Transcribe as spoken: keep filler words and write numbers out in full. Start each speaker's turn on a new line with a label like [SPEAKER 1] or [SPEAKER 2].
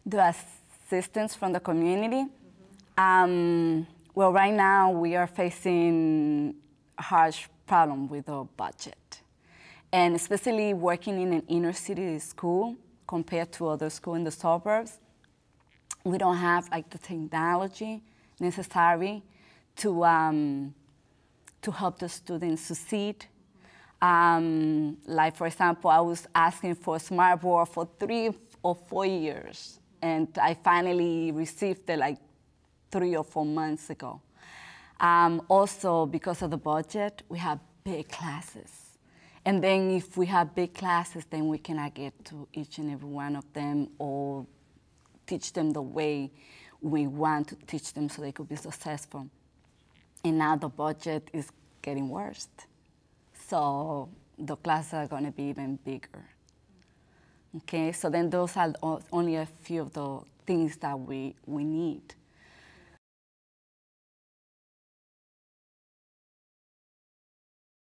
[SPEAKER 1] The assistance from the community. Mm-hmm. um, well, right now we are facing a harsh problem with our budget. And especially working in an inner city school compared to other schools in the suburbs, we don't have like the technology necessary to, um, to help the students succeed. Um, like for example, I was asking for a smart board for three or four years, and I finally received it like three or four months ago. Um, also, because of the budget, we have big classes. And then if we have big classes, then we cannot get to each and every one of them or teach them the way we want to teach them so they could be successful. And now the budget is getting worse. So the classes are going to be even bigger. Okay, so then those are only a few of the things that we, we need.